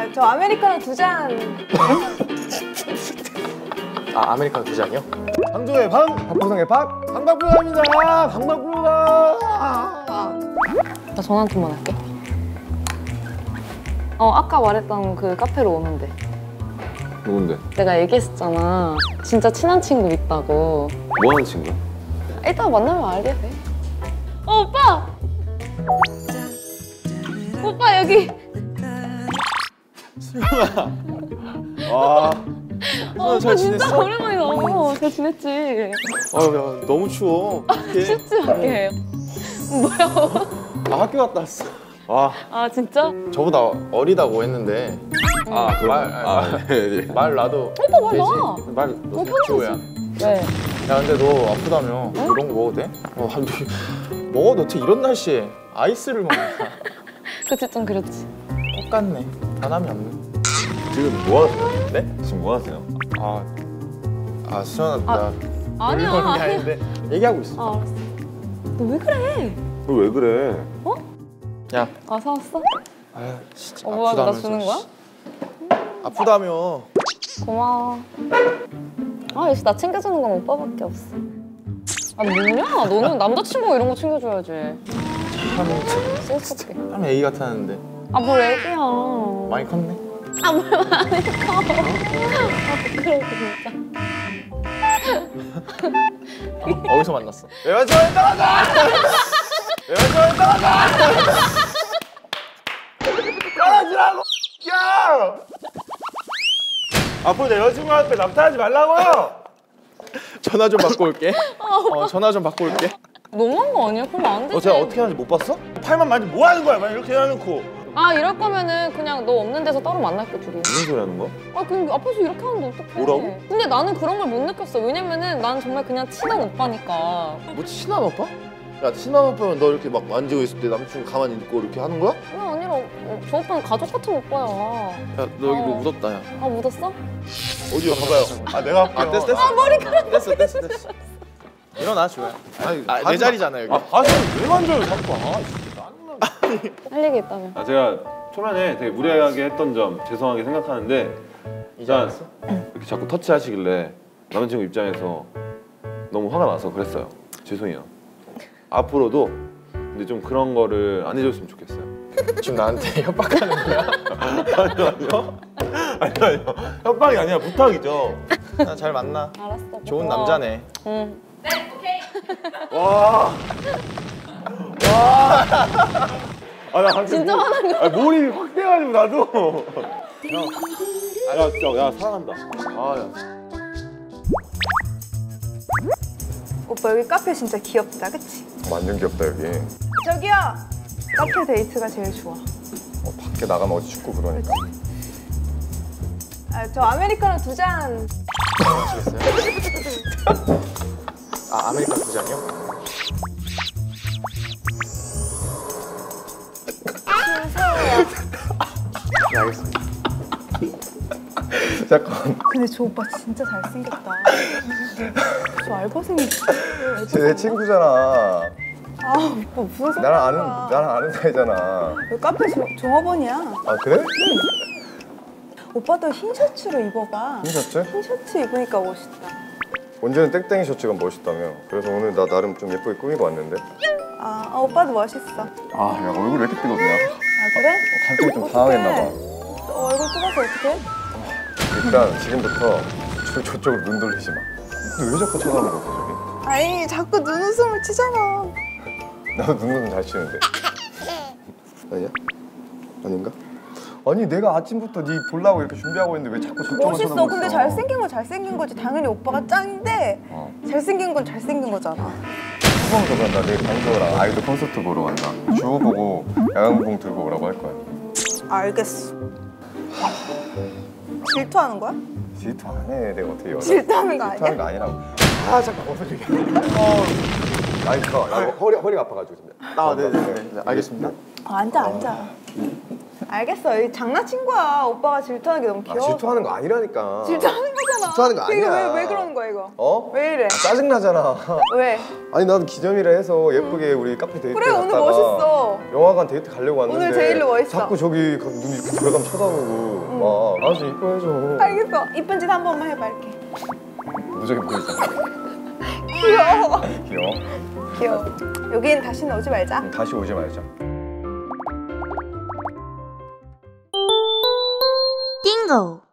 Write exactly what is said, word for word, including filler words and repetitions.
아, 저 아메리카노 두 잔. 아, 아메리카노 두 잔이요? 방종의 방, 박보성의 박, 방방불가입니다. 방방불가. 나 전화 한 통만 할게. 어, 아까 말했던 그 카페로 오면 돼. 누군데? 내가 얘기했었잖아. 진짜 친한 친구 있다고. 뭐 하는 친구야? 이따가 만나면 알게 돼. 어, 오빠! 오빠 여기! 와. 어, 오빠 잘 진짜 지냈어? 오랜만이다. 어, 잘 지냈지? 아, 야, 너무 추워. 춥지 않게. 뭐야? 나 학교 갔다 왔어. 와, 아, 진짜? 저보다 어리다고 했는데 아, 그럼. 말, 아, 네, 네. 말 나도 오빠 말 되지? 나. 말 어, 너 편하지. 지호야. 왜? 야, 근데 너 아프다며. 이런 거 먹어도 돼? 어, 한 먹어. 너 어떻게 이런 날씨에 아이스를 먹냐? 그치, 좀 그렇지. 똑같네. 변함이 없네. 지금 뭐 하세요? 네? 지금 뭐 하세요? 아, 아 수연아, 아, 나 아니야, 놀러 온게 아니야. 아닌데 얘기하고 있어. 아, 알았어. 너 왜 그래? 너 왜 그래? 야, 아, 사왔어? 아 진짜 어, 뭐야, 나 아프다면서, 주는 거야? 씨. 아프다며. 고마워. 아, 역시 나 챙겨주는 건 오빠밖에 없어. 아, 뭐냐? 너는 남자친구가 이런 거 챙겨줘야지. 참, 쏠쏠게. 참 애기 같았는데 아, 뭘 애기야. 많이 컸네. 아, 뭘 많이 커. 아, 부끄러워, 진짜. 어, 어디서 만났어? 내가 저에 따라가! 내가 저에 따라가! 떨어지라고. 야! 앞으로 내 여자친구한테 남탓하지 말라고요. 전화 좀 받고 올게. 어, 전화 좀 받고 올게. 너무한 거 아니야? 그러면 안 되지. 어, 제가 어떻게 하는지 못 봤어? 팔만 만지 뭐 하는 거야? 막 이렇게 해놓고. 아, 이럴 거면은 그냥 너 없는 데서 따로 만날게, 둘이. 무슨 소리 하는 거야? 아, 그냥 앞에서 이렇게 하는데 어떡해. 뭐라고? 근데 나는 그런 걸 못 느꼈어. 왜냐면은 난 정말 그냥 친한 오빠니까. 뭐 친한 오빠? 야 친한 오빠면 너 이렇게 막 만지고 있을 때 남친구 가만히 있고 이렇게 하는 거야? 그게 아니라 어, 저 오빠는 가족 같은 오빠야. 야, 너 여기 뭐 어. 묻었다, 야. 아, 묻었어? 어디요? 봐봐요. 아 내가 할게요. 아, 됐어, 됐어. 아, 머리카락. 됐어, 됐어, 됐어. 일어나, 주야. 아니, 아, 내 가지 자리잖아, 여기. 아 가슴을 왜 만져요 자꾸? 아 진짜. 할 얘기 있다며. 아, 제가 초반에 되게 무례하게 했던 점 죄송하게 생각하는데 일단 이렇게 자꾸 터치하시길래 남자친구 입장에서 너무 화가 나서 그랬어요. 죄송해요. 앞으로도 근데 좀 그런 거를 안 해줬으면 좋겠어요. 지금 나한테 협박하는 거야? 아니요, 아니요. 아니요, 아니요. 협박이 아니라 부탁이죠. 나 잘 만나. 알았어. 좋은 고마워. 남자네. 응. 와. 와. 아, 나 갑자기 진짜 뭐- 화난 거야? 아, 몰입이 확 돼가지고 나도. 형. 야, 진짜 야 사랑한다. 아, 야. 오빠 여기 카페 진짜 귀엽다, 그치? 완전 귀엽다 여기. 저기요! 카페 데이트가 제일 좋아. 어, 밖에 나가면 어디 춥고 그러니까. 아, 저 아메리카노 두 잔. 아시겠어요? 아, 아메리카노 두 잔이요? 네, 알겠습니다. 잠깐. 근데 저 오빠 진짜 잘생겼다. 저 알바생이 쟤 내 친구잖아. 아, 오빠 무슨 소리야. 나랑 아는 나랑 아는 사이잖아. 여기 카페 조, 종업원이야. 아 그래? 오빠도 흰 셔츠로 입어봐. 흰 셔츠? 흰 셔츠 입으니까 멋있다. 원재는 땡땡이 셔츠가 멋있다며. 그래서 오늘 나 나름 좀 예쁘게 꾸미고 왔는데. 아, 아 오빠도 멋있어. 아, 야 얼굴 왜 이렇게 뜨겁냐? 아, 그래? 갑자기 좀 어떡해. 당황했나 봐. 너 얼굴 뜨거워서 어떡해? 일단 지금부터 저, 저쪽으로 눈 돌리지 마. 근데 왜 자꾸 쳐다보는 거야, 저기? 아니, 자꾸 눈웃음을 치잖아. 나도 눈웃음 잘 치는데. 아니야? 아닌가? 아니 내가 아침부터 네 보려고 이렇게 준비하고 있는데 왜 자꾸 저쪽으로 멋있어. 쳐다보고 근데 있어? 잘생긴 건 잘생긴 거지. 당연히 오빠가 짱인데 어. 잘생긴 건 잘생긴 거잖아. 수방도 간다. 내일 강서랑 아이돌 콘서트 보러 간다. 주호 보고 야광봉 들고 오라고 할 거야. 알겠어. 질투하는 거야? 질투 안 해. 내가 어떻게 여자 질투하는 거 질투하는 아니야? 거 아니라고. 아 잠깐 어서 얘기해. 어. 아니 저 아, 허리 허리가 아파가지고 지금. 아, 네, 네, 네, 네. 알겠습니다. 어, 앉아, 앉아. 알겠어. 여기 장난친 거야. 오빠가 질투하는 게 너무 아, 귀여워. 질투하는 거 아니라니까. 질투하는 거잖아. 질투하는 거 아니야. 이거 왜, 왜 그러는 거야 이거? 어? 왜 이래? 짜증나잖아. 왜? 아니 나도 기념이라 해서 예쁘게 우리 카페 데이트 그래 오늘 갔다가 멋있어. 영화관 데이트 가려고 왔는데 오늘 제일로 멋있어. 자꾸 저기 가- 눈이 들어가면 쳐다보고 막 아주 이뻐해줘. 알겠어. 이쁜 짓 한 번만 해봐 이렇게. 무조건 보이잖아. 귀여워. 귀여워. 귀여워. 여긴 다시는 오지 말자. 다시 오지 말자. 띵고